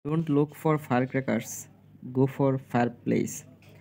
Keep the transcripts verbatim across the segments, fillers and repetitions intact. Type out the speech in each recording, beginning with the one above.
Don't look for firecrackers, go for fireplace.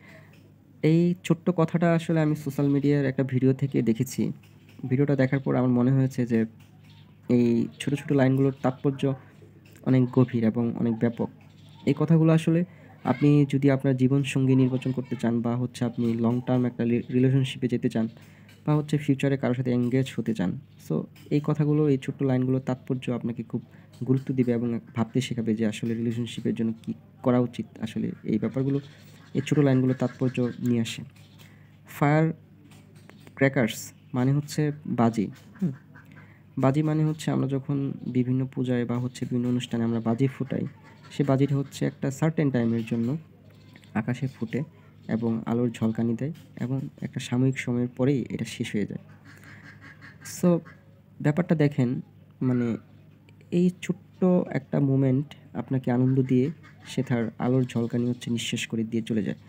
এই ছোট্ট কথাটা আসলে আমি সোশ্যাল মিডিয়ার একটা ভিডিও থেকে দেখেছি। ভিডিওটা দেখার পর আমার মনে হয়েছে যে এই ছোট, ছোট লাইনগুলোর তাৎপর্য অনেক গভীর এবং অনেক ব্যাপক। এই কথাগুলো আসলে আপনি যদি আপনার জীবনসঙ্গী নির্বাচন করতে চান বা হচ্ছে আপনি লং টার্ম একটা রি রিলেশনশিপে যেতে চান বা হচ্ছে ফিউচারে কারো সাথে এনগেজ হতে চান। সো এই কথাগুলো, এই ছোট্ট লাইনগুলোর তাৎপর্য আপনাকে খুব গুরুত্ব দিবে এবং ভাবতে শেখাবে যে আসলে রিলেশনশিপের জন্য কী করা উচিত। আসলে এই ব্যাপারগুলো, এই ছোট লাইনগুলোর তাৎপর্য নিয়ে আসে। ফায়ার ক্র্যাকার্স মানে হচ্ছে বাজি। হুম? বাজি মানে হচ্ছে আমরা যখন বিভিন্ন পূজায় বা হচ্ছে বিভিন্ন অনুষ্ঠানে আমরা বাজি ফুটাই, সে বাজিটা হচ্ছে একটা সার্টেন টাইমের জন্য আকাশে ফুটে এবং আলোর ঝলকানি দেয় এবং একটা সাময়িক সময়ের পরেই এটা শেষ হয়ে যায়। সো ব্যাপারটা দেখেন, মানে এই ছোট্ট একটা মোমেন্ট আপনাকে আনন্দ দিয়ে সে তার আলোর ঝলকানি হচ্ছে নিঃশেষ করে দিয়ে চলে যায়।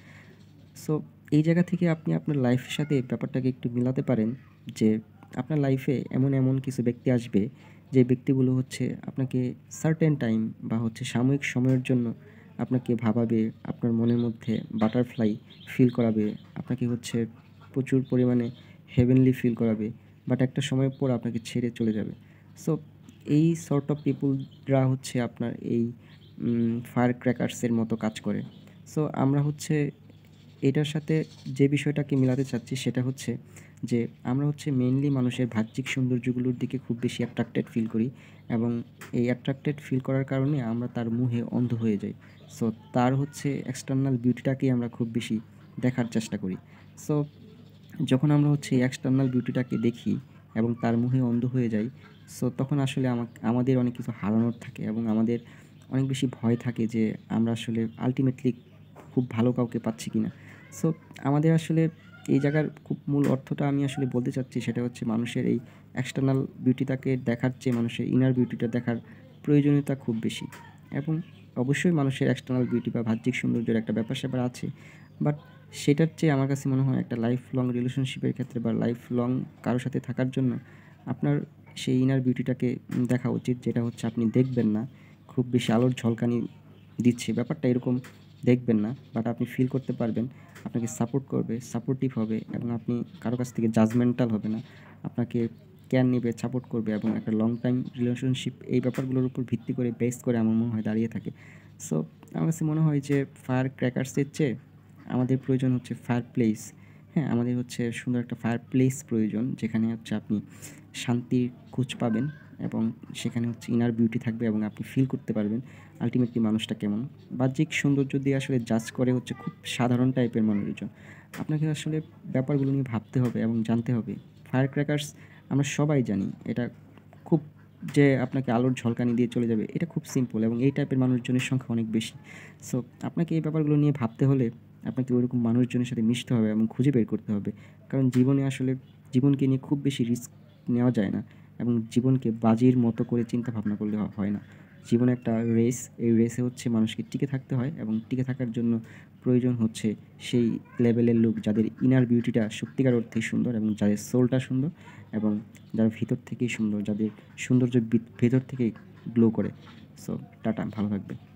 সো এই জায়গা থেকে আপনি আপনার লাইফের সাথে ব্যাপারটাকে একটু মিলাতে পারেন যে আপনার লাইফে এমন, এমন কিছু ব্যক্তি আসবে যে ব্যক্তিগুলো হচ্ছে আপনাকে সার্টেন টাইম বা হচ্ছে সাময়িক সময়ের জন্য আপনাকে ভাবাবে, আপনার মনের মধ্যে বাটারফ্লাই ফিল করাবে, আপনাকে হচ্ছে প্রচুর পরিমাণে হেভেনলি ফিল করাবে। বাট একটা সময়ের পর আপনাকে ছেড়ে চলে যাবে। সো এই সর্ট অফ পিপলরা হচ্ছে আপনার এই উম ফায়ার ক্র্যাকার্সের মতো কাজ করে। সো আমরা হচ্ছে এটার সাথে যে বিষয়টাকে মিলাতে চাচ্ছি সেটা হচ্ছে যে আমরা হচ্ছে মেইনলি মানুষের বাহ্যিক সৌন্দর্যগুলোর দিকে খুব বেশি অ্যাট্রাক্টেড ফিল করি এবং এই অ্যাট্রাক্টেড ফিল করার কারণে আমরা তার মোহে অন্ধ হয়ে যাই। সো তার হচ্ছে এক্সটার্নাল বিউটিটাকেই আমরা খুব বেশি দেখার চেষ্টা করি। সো যখন আমরা হচ্ছে এই এক্সটার্নাল বিউটিটাকে দেখি এবং তার মোহে অন্ধ হয়ে যাই, সো তখন আসলে আমা আমাদের অনেক কিছু হারানোর থাকে এবং আমাদের অনেক বেশি ভয় থাকে যে আমরা আসলে আল্টিমেটলি খুব ভালো কাউকে পাচ্ছি কিনা। সো আমাদের আসলে এই জায়গার খুব মূল অর্থটা আমি আসলে বলতে চাচ্ছি সেটা হচ্ছে মানুষের এই এক্সটার্নাল বিউটিটাকে দেখার চেয়ে মানুষের ইনার বিউটিটা দেখার প্রয়োজনীয়তা খুব বেশি। এবং অবশ্যই মানুষের এক্সটার্নাল বিউটি বা বাহ্যিক সৌন্দর্যের একটা ব্যাপার-স্যাপার আছে। বাট সেটার চেয়ে আমার কাছে মনে হয় একটা লাইফ লং রিলেশনশিপের ক্ষেত্রে বা লাইফ লং কারো সাথে থাকার জন্য আপনার সেই ইনার বিউটিটাকে উম দেখা উচিত, যেটা হচ্ছে আপনি দেখবেন না। খুব বেশি আলোর ঝলকানি দিচ্ছে, ব্যাপারটা এরকম দেখবেন না। বাট আপনি ফিল করতে পারবেন, আপনাকে সাপোর্ট করবে, সাপোর্টিভ হবে এবং আপনি কারো কাছ থেকে জাজমেন্টাল হবে না। আপনাকে কেয়ার নিবে, সাপোর্ট করবে এবং একটা লং টাইম রিলেশনশিপ এই ব্যাপারগুলোর উপর ভিত্তি করে, বেস করে আমার মনে হয় দাঁড়িয়ে থাকে। সো আমার কাছে মনে হয় যে ফায়ার ক্র্যাকার্সের চেয়ে আমাদের প্রয়োজন হচ্ছে ফায়ার প্লেস। হ্যাঁ? আমাদের হচ্ছে সুন্দর একটা ফায়ার প্লেস প্রয়োজন, যেখানে হচ্ছে আপনি শান্তির খোঁজ পাবেন এবং সেখানে হচ্ছে ইনার বিউটি থাকবে এবং আপনি ফিল করতে পারবেন আল্টিমেটলি মানুষটা কেমন। বাহ্যিক সৌন্দর্য দিয়ে আসলে জাজ করে হচ্ছে খুব সাধারণ টাইপের মানুষজন। আপনাকে আসলে ব্যাপারগুলো নিয়ে ভাবতে হবে এবং জানতে হবে। ফায়ার ক্র্যাকার্স আমরা সবাই জানি এটা খুব, যে আপনাকে আলোর ঝলকানি দিয়ে চলে যাবে, এটা খুব সিম্পল এবং এই টাইপের মানুষজনের সংখ্যা অনেক বেশি। সো আপনাকে এই ব্যাপারগুলো নিয়ে ভাবতে হলে আপনাকে ওইরকম মানুষজনের সাথে মিশতে হবে এবং খুঁজে বের করতে হবে। কারণ জীবনে আসলে জীবনকে নিয়ে খুব বেশি রিস্ক নেওয়া যায় না এবং জীবনকে বাজির মতো করে চিন্তা ভাবনা করলে হ হয় না। জীবন একটা রেস, এই রেসে হচ্ছে মানুষকে টিকে থাকতে হয় এবং টিকে থাকার জন্য প্রয়োজন হচ্ছে সেই লেভেলের লোক যাদের ইনার বিউটিটা সত্যিকার অর্থেই সুন্দর এবং যাদের সোলটা সুন্দর এবং যারা ভিতর থেকেই সুন্দর, যাদের সৌন্দর্য বি ভেতর থেকেই গ্লো করে। সো টাটা, ভালো থাকবেন।